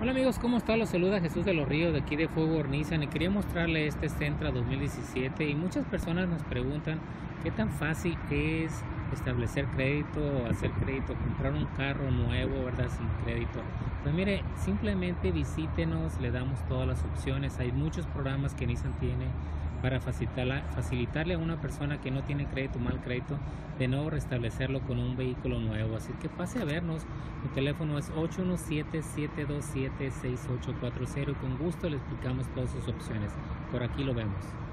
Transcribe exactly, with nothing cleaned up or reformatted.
Hola amigos, ¿cómo está? Los saluda Jesús de los Ríos de aquí de Fuego Nissan y quería mostrarle este Sentra dos mil diecisiete y muchas personas nos preguntan qué tan fácil es establecer crédito o hacer crédito, comprar un carro nuevo, ¿verdad? Sin crédito. Pues mire, simplemente visítenos, le damos todas las opciones. Hay muchos programas que Nissan tiene para facilitarla- facilitarle a una persona que no tiene crédito, mal crédito, de nuevo restablecerlo con un vehículo nuevo. Así que pase a vernos. Mi teléfono es ocho uno siete, siete dos siete, seis ocho cuatro cero y con gusto le explicamos todas sus opciones. Por aquí lo vemos.